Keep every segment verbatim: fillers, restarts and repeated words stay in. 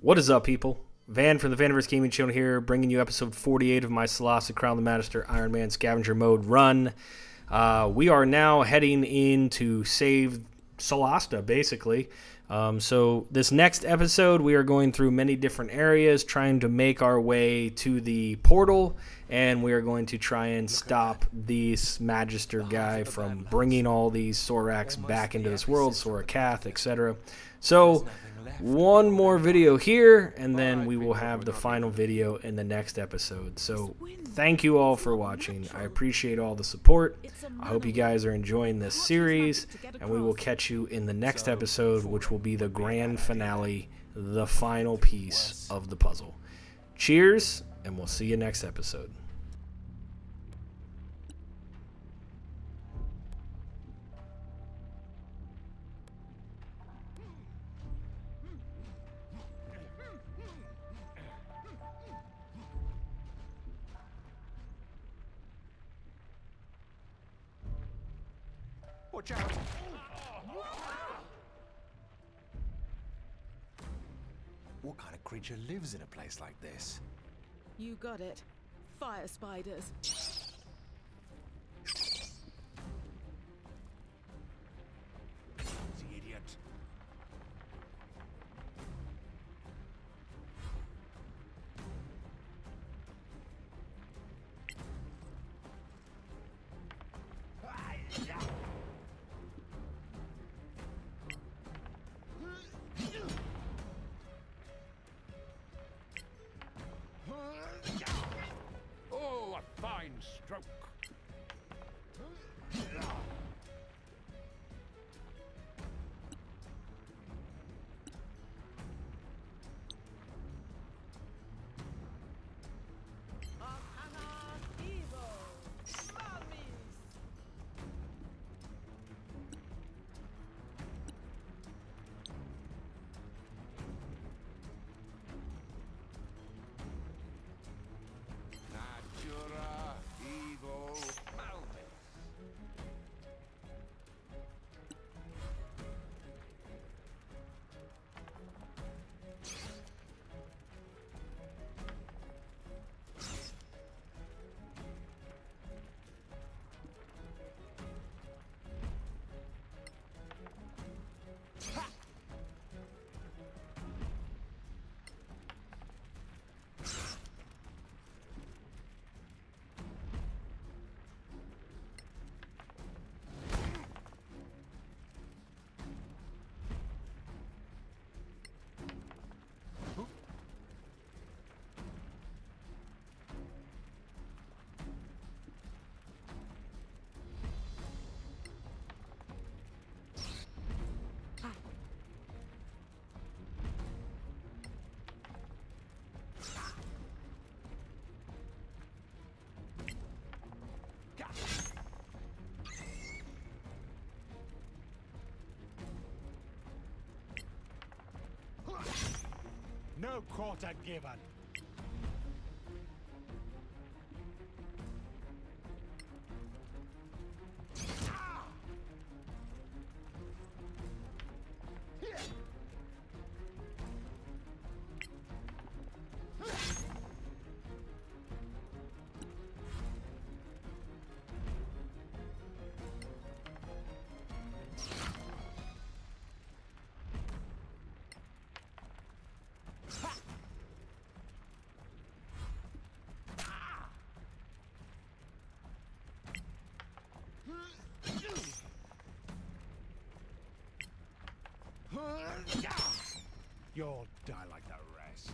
What is up, people? Van from the VaniverseGaming channel here, bringing you episode forty-eight of my Solasta Crown the Master Ironman Scavenger Mode run. Uh, we are now heading in to save Solasta, basically. Um, so this next episode, we are going through many different areas, trying to make our way to the portal, and we are going to try and stop this Magister guy from bringing all these Soraks back into this world, Sorakath, et cetera. So one more video here, and then we will have the final video in the next episode. So thank you all for watching. I appreciate all the support. I hope you guys are enjoying this series, and we will catch you in the next episode, which will be the grand finale, the final piece of the puzzle. Cheers, and we'll see you next episode. Watch out! What kind of creature lives in a place like this? You got it. Fire spiders. The idiot. Oh, a fine stroke. No quarter given. You'll die like the rest.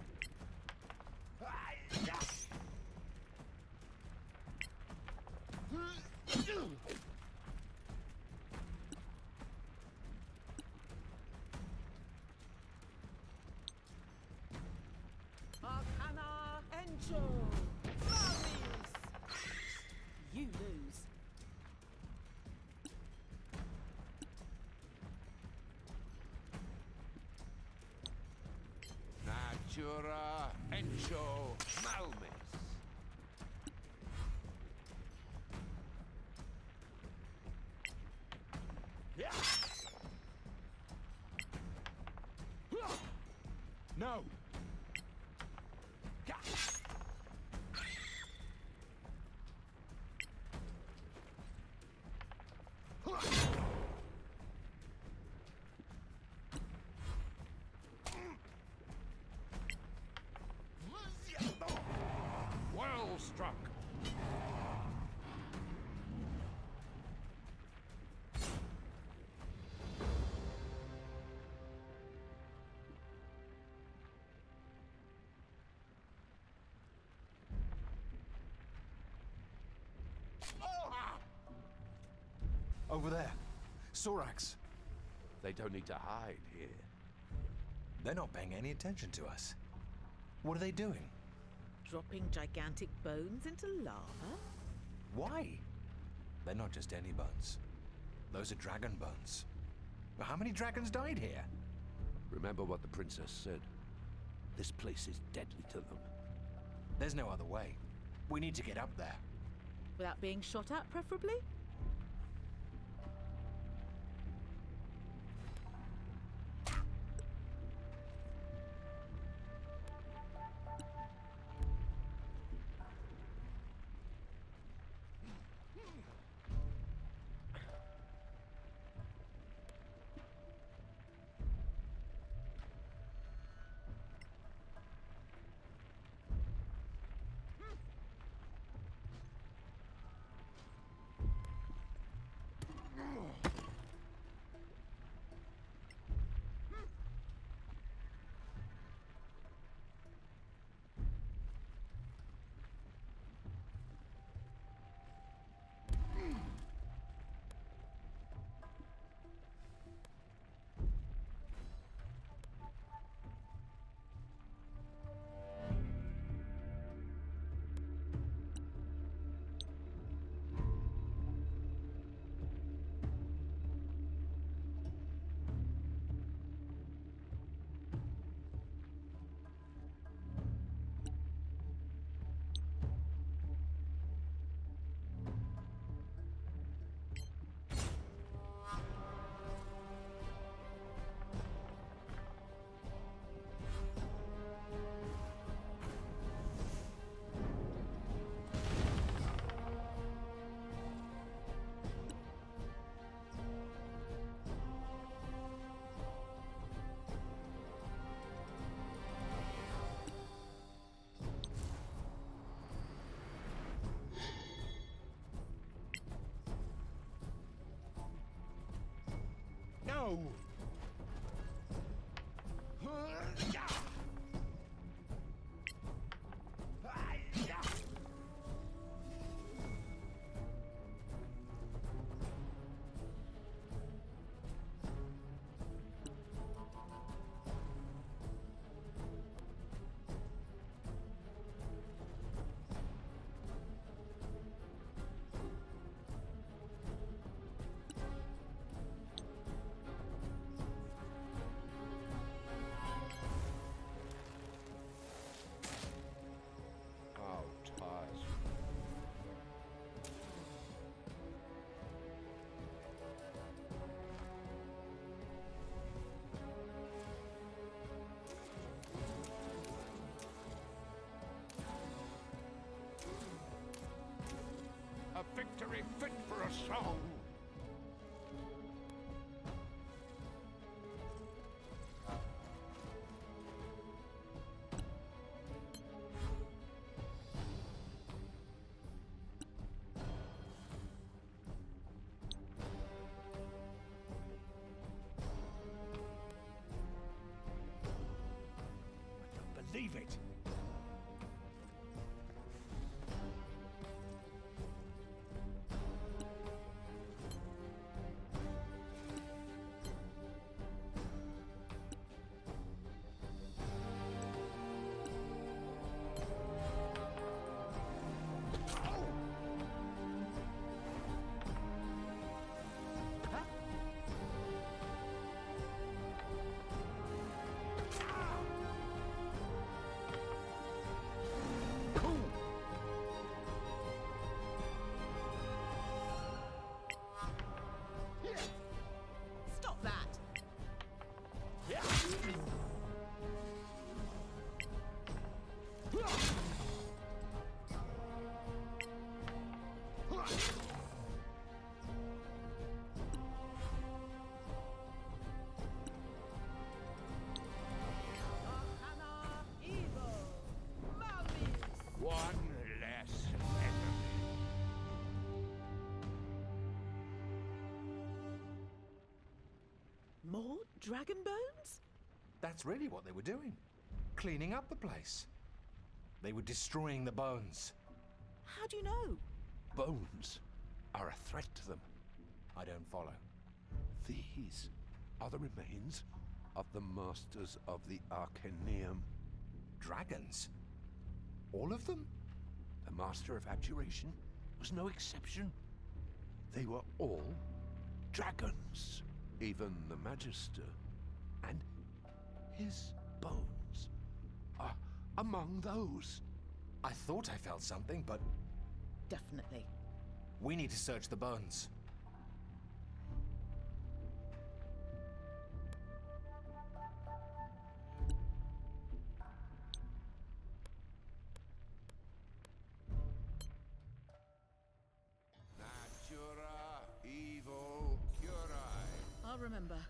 Arcana Encho. Flurries. You lose. Natura Encho Malmis. No! Over there. Sorax. They don't need to hide here. They're not paying any attention to us. What are they doing? Dropping gigantic bones into lava? Why? They're not just any bones. Those are dragon bones. How many dragons died here? Remember what the princess said. This place is deadly to them. There's no other way. We need to get up there. Without being shot at, preferably? No! A victory fit for a song! I don't believe it! Stop that! Arcana evil! Maldies! One less enemy. More dragon bones? That's really what they were doing. Cleaning up the place. They were destroying the bones. How do you know? Bones are a threat to them. I don't follow. These are the remains of the masters of the Arcaneum. Dragons? All of them? The Master of Abjuration was no exception. They were all dragons. Even the Magister. And his bones are among those. I thought I felt something, but Definitely. we need to search the bones. Natura evo curae. I'll remember.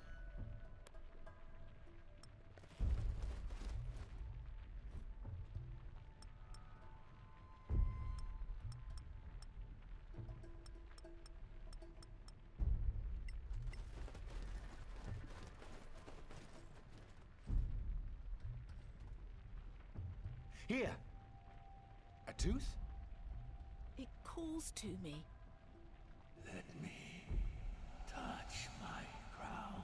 Here! A tooth? It calls to me. Let me touch my crown.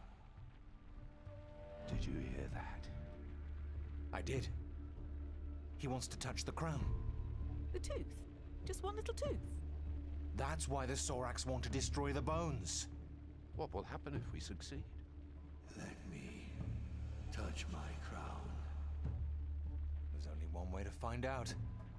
Did you hear that? I did. He wants to touch the crown. The tooth. Just one little tooth. That's why the Sorax want to destroy the bones. What will happen if we succeed? Let me touch my crown. There's only one way to find out.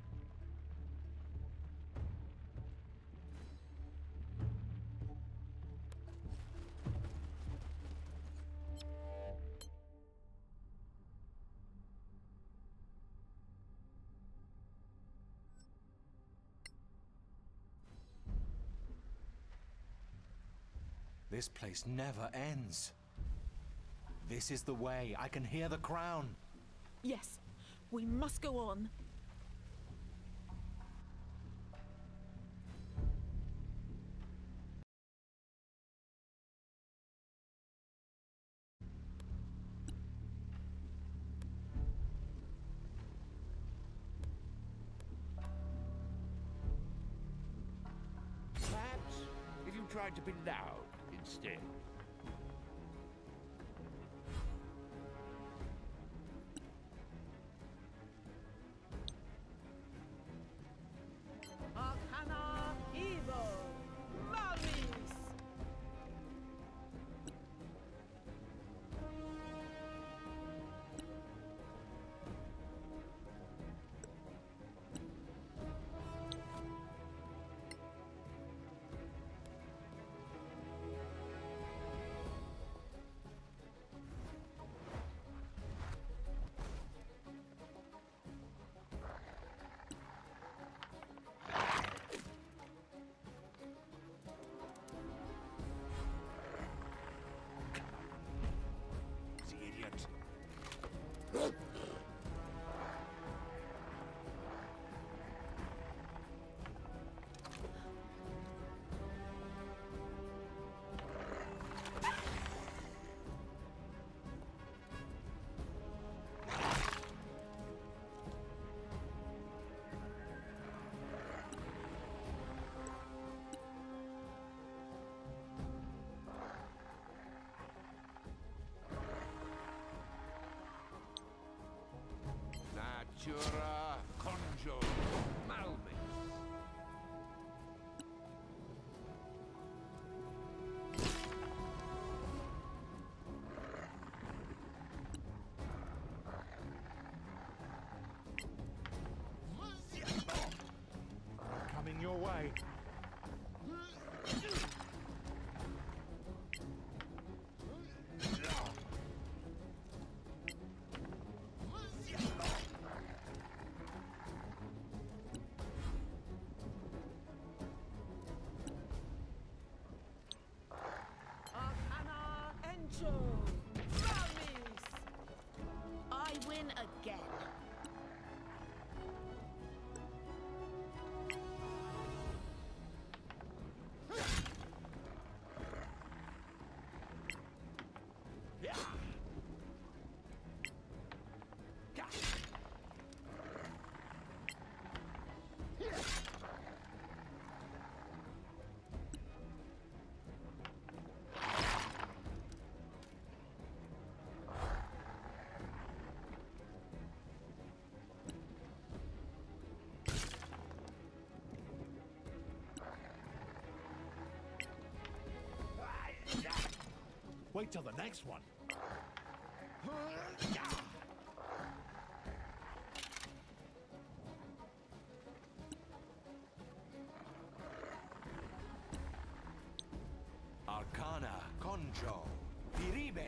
This place never ends. This is the way. I can hear the crown. Yes, we must go on. Perhaps if you tried to be loud instead. Arcana Evo Malis. The idiot. Natura conjo malmis. Coming your way. Arcana Encho Malis. I win again. Wait till the next one. Arcana, Conjo, Diribe.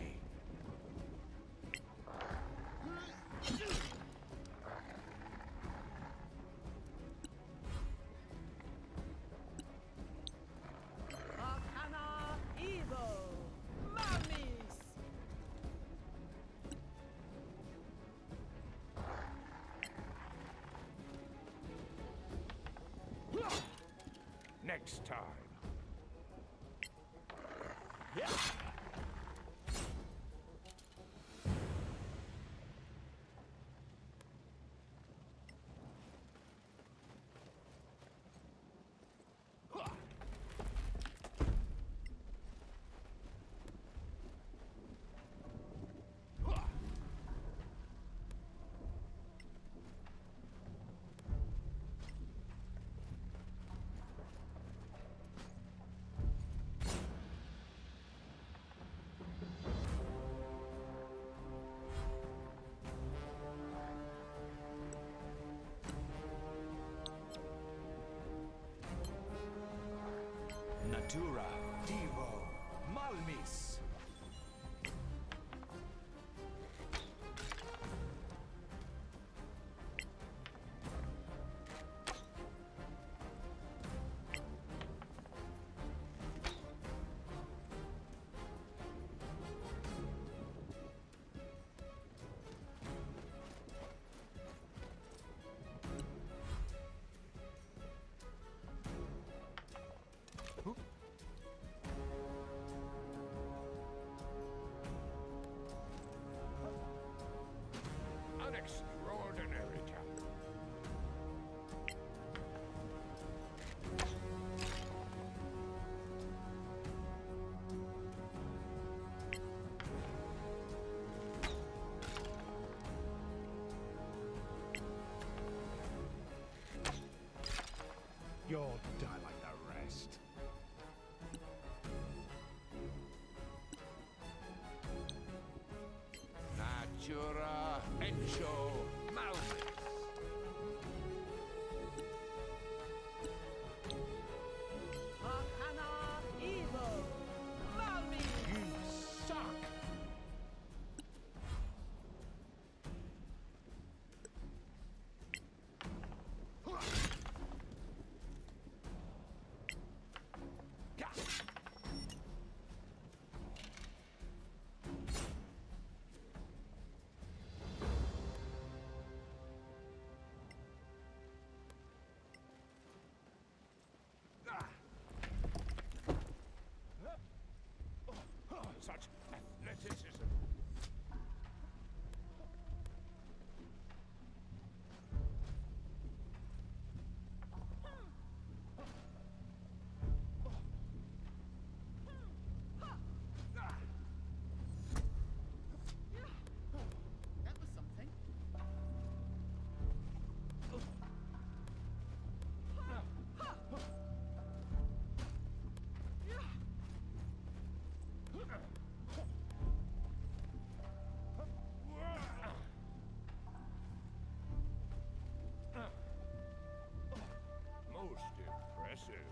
Arcana Evo. Mummies. Next time. Natura, Divo, Malmis. An extraordinary talent. You'll die like the rest. Natura, Encho, Malmis. Arcana Evo. Mummies. You suck! Such athleticism. That was something. Most impressive.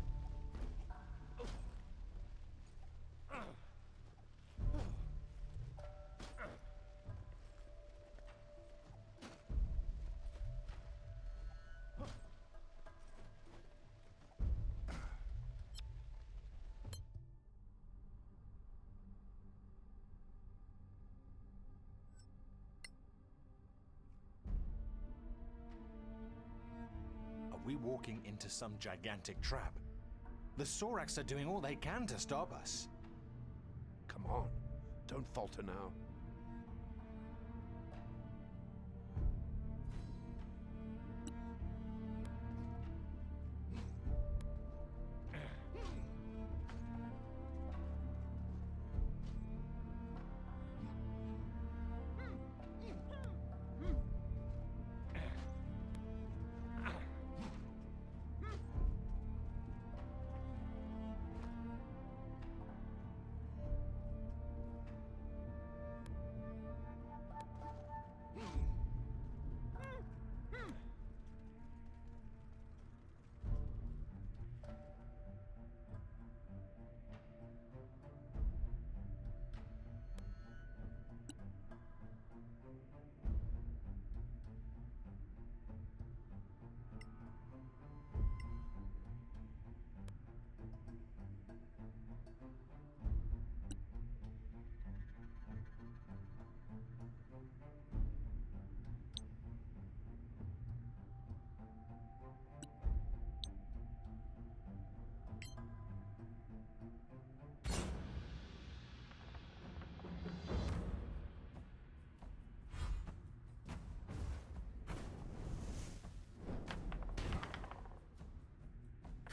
Are we walking into some gigantic trap? The Sorax are doing all they can to stop us. Come on, don't falter now.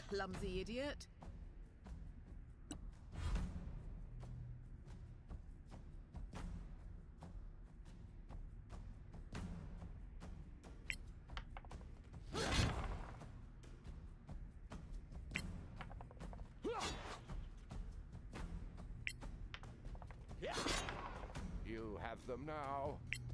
clumsy idiot. You have them now.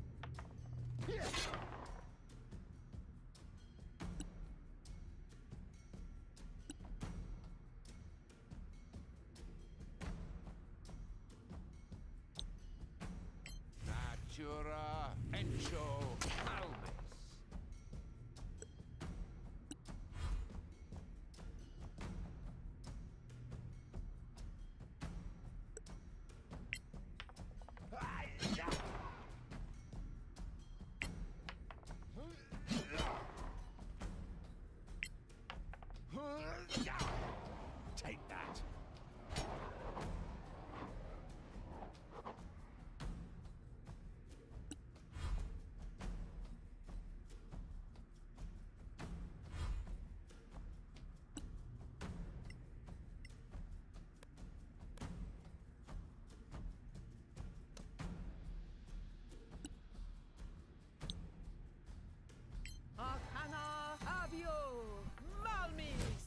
Natura Encho Alvis. Take that. Arcana Avio Malmis.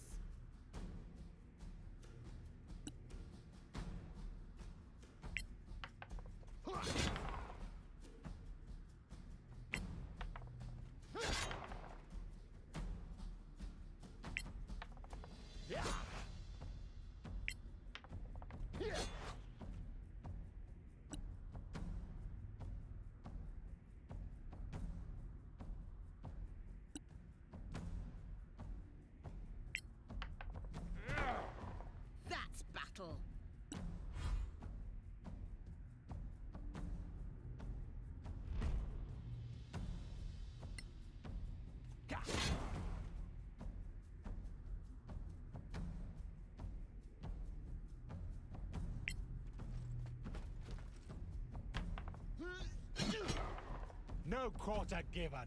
That's battle. No quarter given.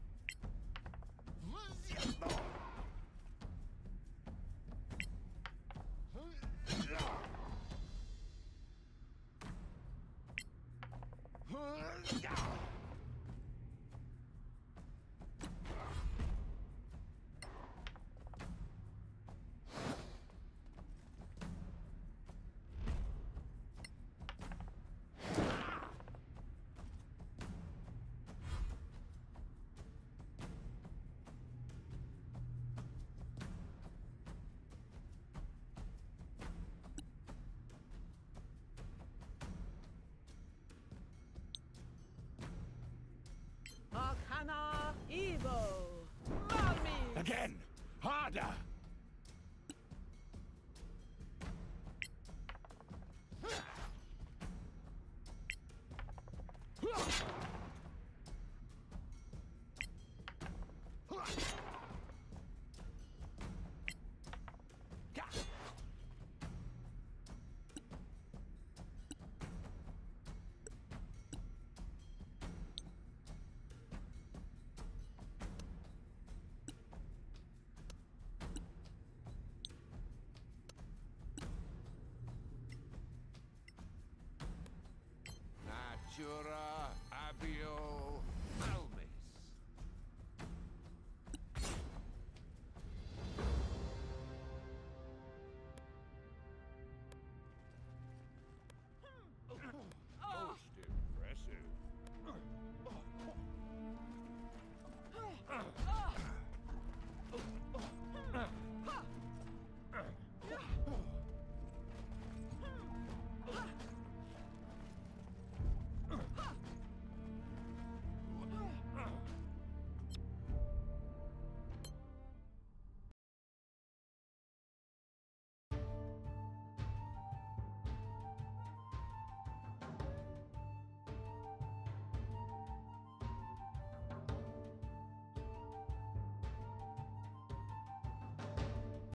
Arcana Evo Malmis. Again! Harder! Natura